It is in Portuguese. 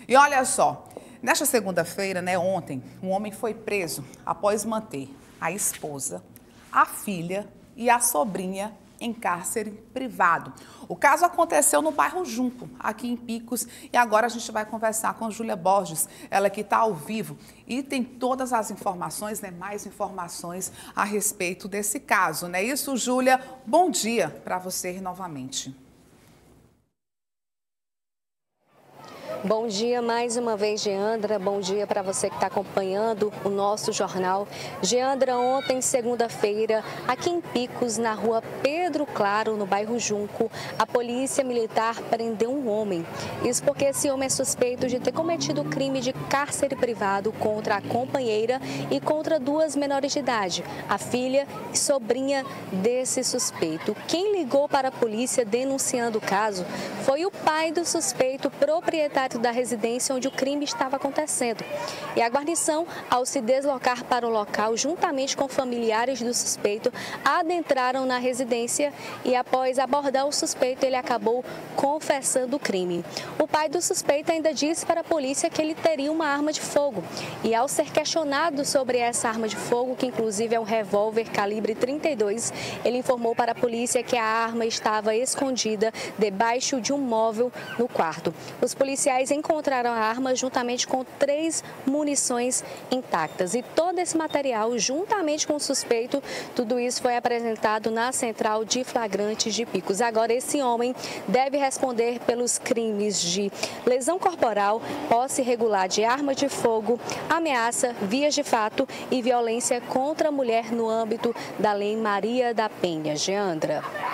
E olha só, nesta segunda-feira, ontem, um homem foi preso após manter a esposa, a filha e a sobrinha em cárcere privado. O caso aconteceu no bairro Junco, aqui em Picos, e agora a gente vai conversar com a Júlia Borges, ela que está ao vivo e tem todas as informações, mais informações a respeito desse caso, não é isso, Júlia? Bom dia para você novamente. Bom dia mais uma vez, Geandra. Bom dia para você que está acompanhando o nosso jornal. Geandra, ontem, segunda-feira, aqui em Picos, na rua Pedro Claro, no bairro Junco, a polícia militar prendeu um homem. Isso porque esse homem é suspeito de ter cometido crime de cárcere privado contra a companheira e contra duas menores de idade, a filha e sobrinha desse suspeito. Quem ligou para a polícia denunciando o caso foi o pai do suspeito, proprietário da residência onde o crime estava acontecendo. E a guarnição, ao se deslocar para o local, juntamente com familiares do suspeito, adentraram na residência e após abordar o suspeito, ele acabou confessando o crime. O pai do suspeito ainda disse para a polícia que ele teria uma arma de fogo. E ao ser questionado sobre essa arma de fogo, que inclusive é um revólver calibre 32, ele informou para a polícia que a arma estava escondida debaixo de um móvel no quarto. Os policiais encontraram a arma juntamente com 3 munições intactas. E todo esse material, juntamente com o suspeito, tudo isso foi apresentado na Central de Flagrantes de Picos. Agora, esse homem deve responder pelos crimes de lesão corporal, posse irregular de arma de fogo, ameaça, vias de fato e violência contra a mulher no âmbito da Lei Maria da Penha. Geandra.